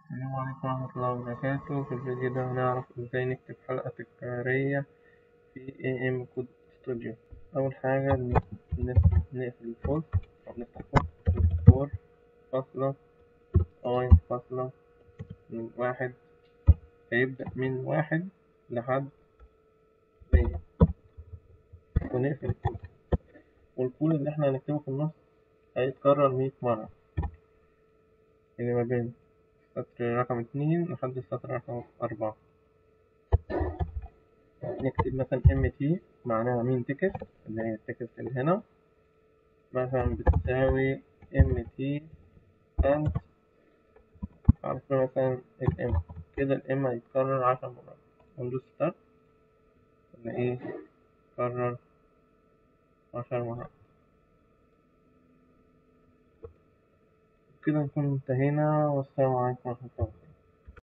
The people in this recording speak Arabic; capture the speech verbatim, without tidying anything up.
السلام عليكم ورحمة الله وبركاته. في الفيديو ده هنعرف ازاي نكتب حلقة تكرارية في اي ام كود ستوديو. أول حاجة نقفل الفول أو نفتح فول فور فاصلة اي فاصلة من واحد، هيبدأ من واحد لحد مية، ونقفل الفول. والفول اللي احنا هنكتبه في النص هيتكرر مية مرة، يعني ما بين السطر رقم اتنين لحد السطر رقم أربعة. نكتب مثلا ام تي معناها مين تكست، اللي هي التكست اللي هنا مثلا بتساوي ام تي اند عرفنا مثلا الام، كده الام هيتكرر عشر مرات. وندوس ستارت نلاقيه يتكرر عشر مرات. كده نكون انتهينا، والسلام عليكم ورحمة الله.